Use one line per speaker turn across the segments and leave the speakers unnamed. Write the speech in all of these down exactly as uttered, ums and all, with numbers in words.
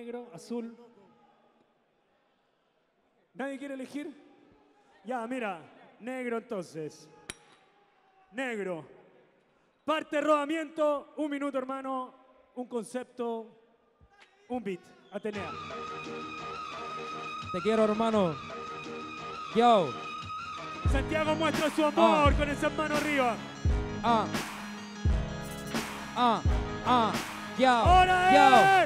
negro, azul. ¿Nadie quiere elegir? Ya, mira, negro entonces. Negro. Parte rodamiento, un minuto, hermano, un concepto, un beat. Atenea.
Te quiero, hermano. Yo.
Santiago muestra su amor
Ah.
con esas manos arriba.
Ah. Ah. Ah. Yo.
¡Ahora
Yo.
es!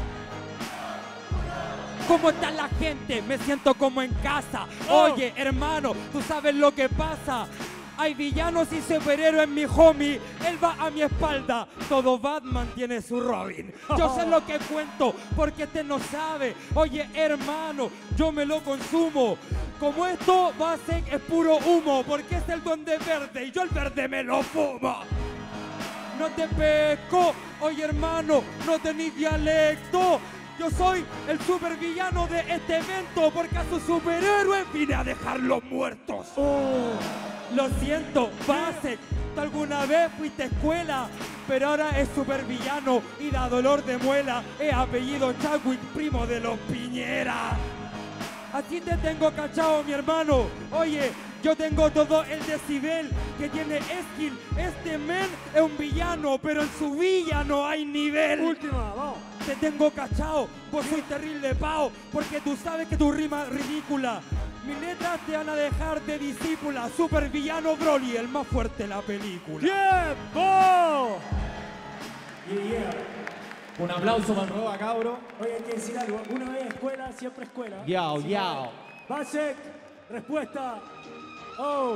¿Cómo está la gente? Me siento como en casa.
Oh.
Oye, hermano, tú sabes lo que pasa. Hay villanos y superhéroes en mi homie. Él va a mi espalda. Todo Batman tiene su Robin. Yo sé lo que cuento porque este no sabe. Oye, hermano, yo me lo consumo. Como esto va a ser es puro humo. Porque es el duende verde y yo el verde me lo fumo. No te pesco. Oye, hermano, no tenés dialecto. Yo soy el supervillano de este evento porque a sus superhéroes vine a dejarlos muertos.
Oh.
Lo siento, Basek, tú alguna vez fuiste a escuela, pero ahora es supervillano y da dolor de muela. Es apellido Chadwick, primo de los Piñera. Así te tengo cachado, mi hermano. Oye, yo tengo todo el decibel que tiene Skill. Este men es un villano, pero en su villa no hay nivel.
Última, vamos.
Te tengo cachao, vos soy terrible pao, porque tú sabes que tu rima es ridícula. Mis letras te van a dejar de discípula. Super villano Broly, el más fuerte de la película.
¡Tiempo! Yeah, yeah.
Un aplauso para el Roba, cabro.
Oye, hay que decir algo. Una vez escuela, siempre escuela.
Yao,
Así
yao.
que, Basek, respuesta. Oh.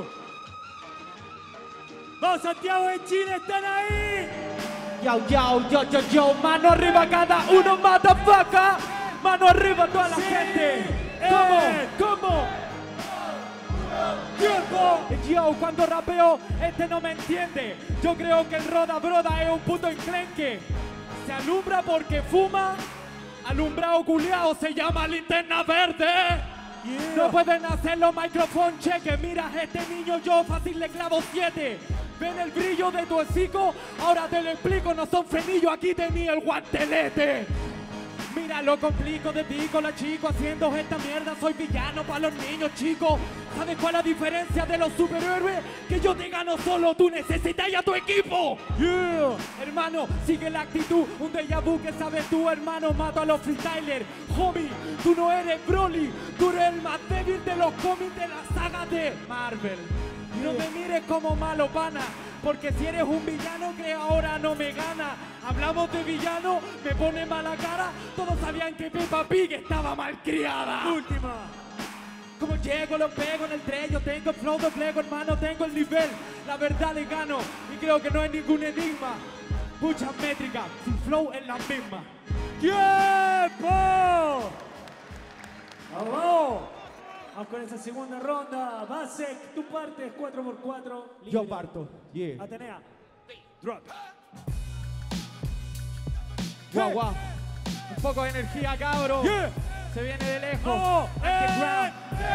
¡Vamos, Santiago de Chile! ¡Están ahí!
Yao, yao, yo, yo, yo. Mano arriba cada uno, motherfucker. Mano arriba toda la
Sí.
gente.
Eh.
¿Cómo? ¿Cómo?
¡Tiempo!
Yo cuando rapeo, este no me entiende. Yo creo que el Roda Broda es un puto enclenque. Se alumbra porque fuma. Alumbrado culiao se llama linterna verde.
Yeah.
No pueden hacerlo microphone cheque. Mira, este niño yo fácil le clavo siete. ¿Ven el brillo de tu hocico? Ahora te lo explico, no son frenillos, aquí tenía el guantelete. Mira, lo complico de pico, la chico haciendo esta mierda. Soy villano para los niños, chicos. ¿Sabes cuál es la diferencia de los superhéroes? Que yo te gano solo, tú necesitas a tu equipo.
Yeah.
Hermano, sigue la actitud, un déjà vu que sabes tú, hermano. Mato a los freestylers. Homie, tú no eres Broly, tú eres el más débil de los cómics de la saga de Marvel. No me mires como malo, pana, porque si eres un villano que ahora no me gana. Hablamos de villano, me pone mala cara. Todos sabían que Peppa Pig estaba malcriada.
Última.
Como llego, lo pego en el tren. Yo tengo el flow de plego, hermano, tengo el nivel. La verdad le gano y creo que no hay ningún enigma. Muchas métricas, sin flow en la misma.
¡Tiempo! ¡Vamos! Vamos con esa segunda ronda. Basek, tú partes cuatro por cuatro.
Yo
libre.
parto, yeah.
Atenea. Drop.
Guau, guau. Un poco de energía, cabro.
Yeah.
Se viene de lejos.
¡Vamos!
Underground.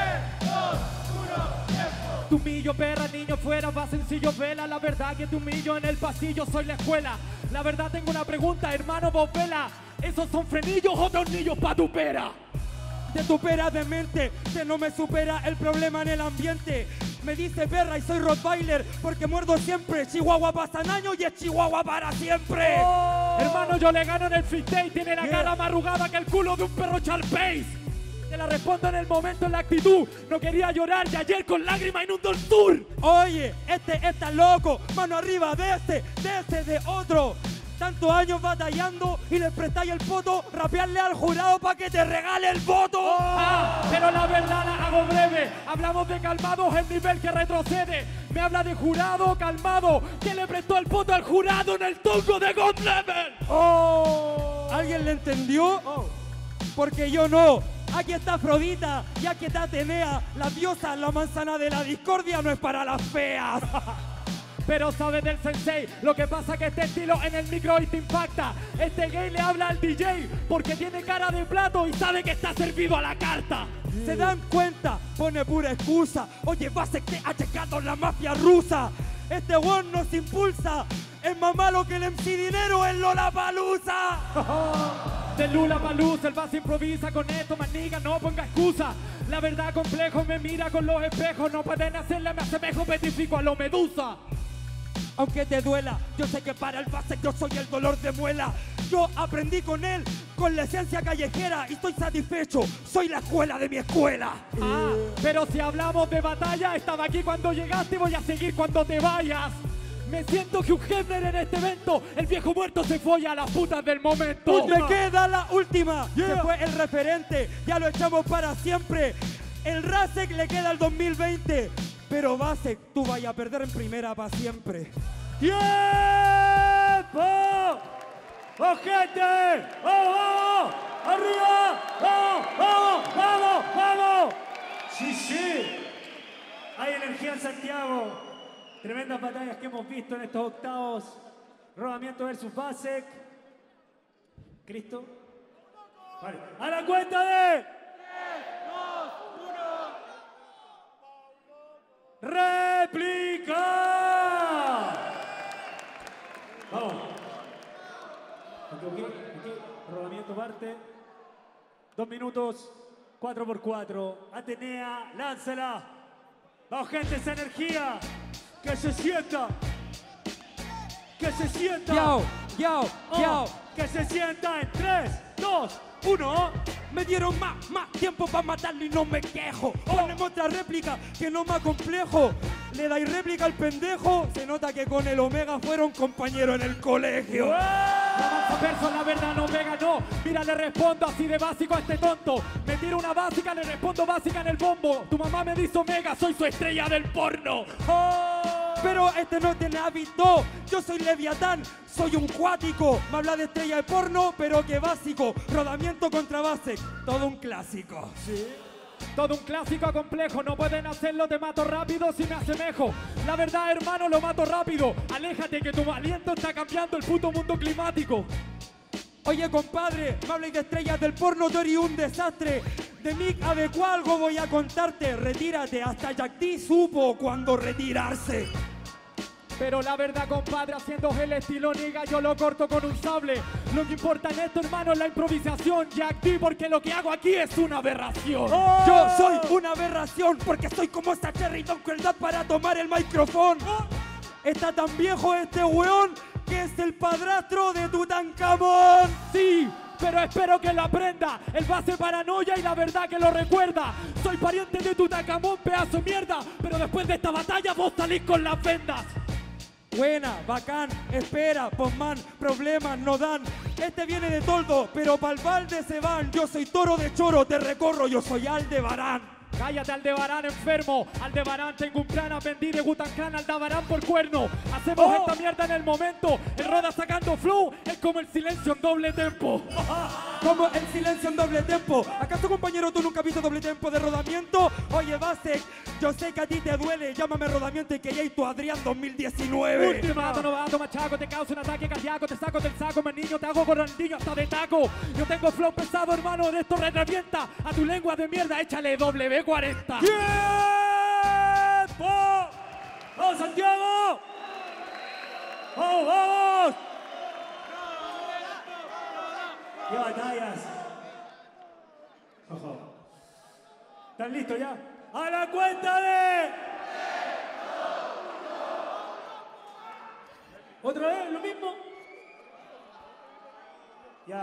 ¡Eh!
Tu millo, perra, niño fuera, va sencillo, vela. La verdad que tu millo en el pasillo, soy la escuela. La verdad tengo una pregunta, hermano, vos vela. ¿Esos son frenillos o tornillos pa' tu pera?
De tu pera de mente, que no me supera el problema en el ambiente. Me dice perra y soy Rottweiler porque muerdo siempre. Chihuahua pasan años y es Chihuahua para siempre.
Oh.
Hermano, yo le gano en el freestyle. Tiene la
Yeah.
cara más arrugada que el culo de un perro Charpace. Te la respondo en el momento, en la actitud. No quería llorar y ayer con lágrimas inundó el tour.
Oye, este está loco, mano arriba de este, de este, de otro. Tantos años batallando y le prestáis el poto, rapearle al jurado para que te regale el voto.
Ah, pero la verdad la hago breve. Hablamos de calmados, el nivel que retrocede. Me habla de jurado calmado, que le prestó el voto al jurado en el tongo de God Level.
Oh, ¿alguien le entendió? Porque yo no. Aquí está Afrodita y aquí está Atenea. La diosa, la manzana de la discordia no es para las feas.
Pero sabes del sensei, lo que pasa que este estilo en el micro y te impacta. Este gay le habla al D J porque tiene cara de plato y sabe que está servido a la carta.
¿Se dan cuenta? Pone pura excusa. Oye, Basek te ha checado la mafia rusa. Este one nos impulsa. Es más malo que el M C Dinero en Lollapalooza.
De Lula pa' luz, el base improvisa con esto, maniga, no ponga excusa. La verdad complejo me mira con los espejos, no pueden hacerle, me asemejo, petrifico a lo medusa.
Aunque te duela, yo sé que para el base yo soy el dolor de muela. Yo aprendí con él, con la esencia callejera y estoy satisfecho, soy la escuela de mi escuela.
Ah, pero si hablamos de batalla, estaba aquí cuando llegaste y voy a seguir cuando te vayas. Me siento Hugh Hefner en este evento, el viejo muerto se folla a las putas del momento.
Me queda la última,
Yeah.
se fue el referente, ya lo echamos para siempre. El Rasek le queda el dos mil veinte, pero Basek, tú vayas a perder en primera para siempre.
¡Tiempo! ¡Oh, gente! ¡Oh, oh! ¡Arriba! ¡Vamos! ¡Vamos! ¡Vamos! ¡Vamos! ¡Sí, sí! Hay energía en Santiago. Tremendas batallas que hemos visto en estos octavos. Rodamiento versus Basek. ¿Cristo? Vale. ¡A la cuenta de! ¡Réplica! Vamos. Ok, ok, ok. Rodamiento parte. Dos minutos, cuatro por cuatro. Atenea, lánzala. Vamos, gente, esa energía. Que se sienta. Que se sienta.
Yao, yao,
Oh,
yao.
que se sienta en tres, dos, uno.
Me dieron más, más tiempo para matarlo y no me quejo. Ponemos otra réplica que no más complejo. Le dais réplica al pendejo. Se nota que con el Omega fueron compañeros en el colegio.
La mansa perso, la verdad no me ganó. Mira, le respondo así de básico a este tonto. Me tiro una básica, le respondo básica en el bombo. Tu mamá me dice Omega, soy su estrella del porno.
Pero este no tiene hábito. Yo soy Leviatán, soy un cuático. Me habla de estrella de porno, pero qué básico. Rodamiento contra Basek, todo un clásico.
Todo un clásico complejo, no pueden hacerlo, te mato rápido si me asemejo. La verdad, hermano, lo mato rápido. Aléjate que tu aliento está cambiando el puto mundo climático.
Oye, compadre, me habláis de estrellas del porno, tú eres un desastre. De Mick adecuado algo voy a contarte. Retírate, hasta Jack D supo cuándo retirarse.
Pero la verdad, compadre, haciendo el estilo niga, yo lo corto con un sable. Lo que importa en esto, hermano, es la improvisación, Jack D, porque lo que hago aquí es una aberración.
¡Oh!
Yo soy una aberración porque soy como esta Cherry con crueldad para tomar el micrófono. Está tan viejo este weón que es el padrastro de Tutankamón.
Sí, pero espero que lo aprenda. El base paranoia y la verdad que lo recuerda. Soy pariente de Tutankamón, pedazo de mierda. Pero después de esta batalla vos salís con las vendas.
Buena, bacán, espera, posman, problemas no dan. Este viene de toldo, pero pa'l balde se van. Yo soy toro de choro, te recorro, yo soy Aldebarán.
Cállate, Aldebarán enfermo. Aldebarán, tengo un plan, aprendí de Gutancán, Aldebarán por cuerno. Hacemos
Oh.
esta mierda en el momento. El Roda sacando flow es como el silencio en doble tempo.
Como el silencio en doble tempo. ¿Acaso, compañero, tú nunca has visto doble tempo de rodamiento? Oye, Basek, yo sé que a ti te duele. Llámame rodamiento y que ya hay tu Adrián dos mil diecinueve.
Ultimato, novato, machaco, te causa un ataque cardíaco, te saco del saco, más niño, te hago corrandillo hasta de taco. Yo tengo flow pesado, hermano, de esto revienta. A tu lengua de mierda, échale W cuarenta.
¡Tiempo! ¡Vamos, Santiago! ¡Vamos, vamos! ¡Qué batallas! Ojo. ¿Están listos ya? ¡A la cuenta de! ¿Otra vez? ¿Lo mismo? Ya.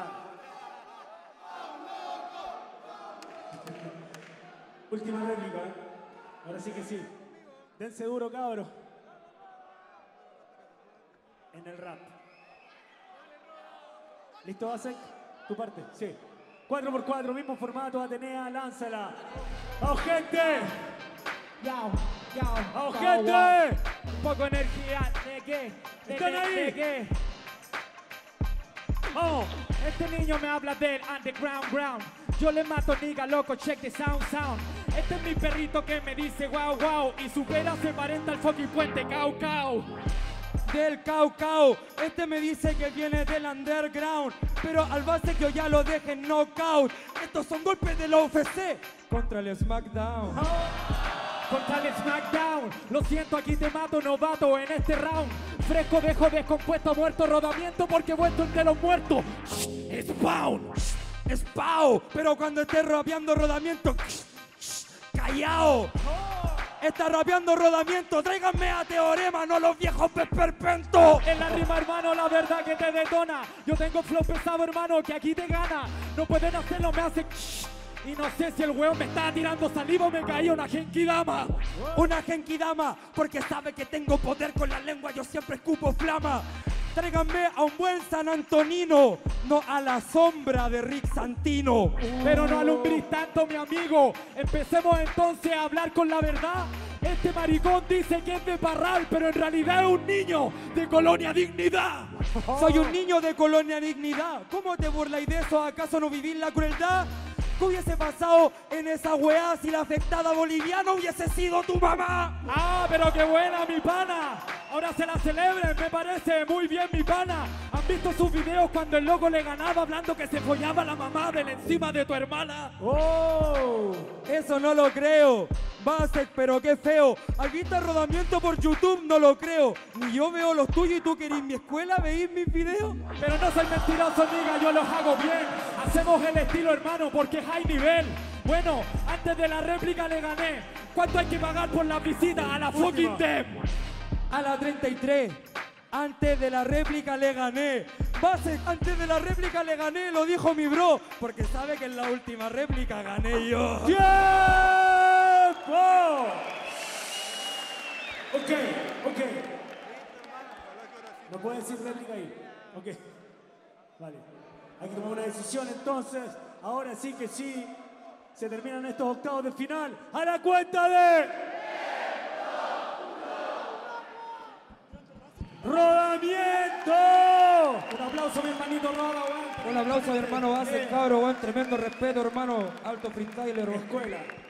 Última réplica, ¿eh? Ahora sí que sí. Dense duro, cabros. En el rap. ¿Listo, Basek? Tu parte, sí. cuatro por cuatro, mismo formato, Atenea, lánzala. ¡Vamos, gente!
Yao, yao,
¡Vamos,
yao,
gente!
yao. Un poco de energía, ¿de qué? ¿De
¿Están
qué?
ahí?
¿De qué?
¡Vamos!
Este niño me habla del underground ground. Yo le mato, nigga, loco, check the sound, sound. Este es mi perrito que me dice wow, wow. Y su pera se parenta al fucking puente, cao, cao.
Del Caucao, este me dice que viene del underground, pero al base que yo ya lo deje en knockout. Estos son golpes de la U F C contra el SmackDown.
Contra el SmackDown. Lo siento, aquí te mato, novato, en este round. Fresco, dejo descompuesto, muerto, rodamiento, porque he vuelto entre los muertos. Spawn.
Spao, pero cuando esté rapeando rodamiento, callao. Está rapeando rodamiento, tráiganme a Teorema, no los viejos pesperpentos.
En la rima, hermano, la verdad que te detona. Yo tengo flow pesado, hermano, que aquí te gana. No pueden hacerlo, me hace... Y no sé si el weón me está tirando saliva o me caía una genkidama.
Una genkidama, porque sabe que tengo poder con la lengua, yo siempre escupo flama. Tráiganme a un buen San Antonino, no a la sombra de Rick Santino.
Pero no alumbrís tanto, mi amigo. Empecemos entonces a hablar con la verdad. Este maricón dice que es de Parral, pero en realidad es un niño de Colonia Dignidad.
Soy un niño de Colonia Dignidad. ¿Cómo te burláis de eso? ¿Acaso no vivís la crueldad? ¿Qué hubiese pasado en esa weá si la afectada boliviana hubiese sido tu mamá?
Ah, pero qué buena, mi pana. Ahora se la celebren, me parece muy bien, mi pana. ¿Han visto sus videos cuando el loco le ganaba hablando que se follaba la mamá de la encima de tu hermana?
¡Oh! Eso no lo creo. Basek, pero qué feo. ¿Has visto el rodamiento por YouTube? No lo creo. Ni yo veo los tuyos y tú que eres mi escuela, ¿veis mis videos?
Pero no soy mentiroso, amiga, yo los hago bien. Hacemos el estilo, hermano, porque es high nivel. Bueno, antes de la réplica le gané. ¿Cuánto hay que pagar por la visita a la fucking Dem?
A la treinta y tres. Antes de la réplica le gané. Basek, antes de la réplica le gané, lo dijo mi bro. Porque sabe que en la última réplica gané yo.
¡Tiempo! Ok, ok. No puede decir réplica ahí. Ok. Vale. Hay que tomar una decisión entonces. Ahora sí que sí. Se terminan estos octavos de final. A la cuenta de... ¡Rodamiento!
Un aplauso, mi hermanito Roda, weón.
Un aplauso de hermano Basek, cabro, weón. Tremendo respeto, hermano. Alto freestyler, weón.
Escuela.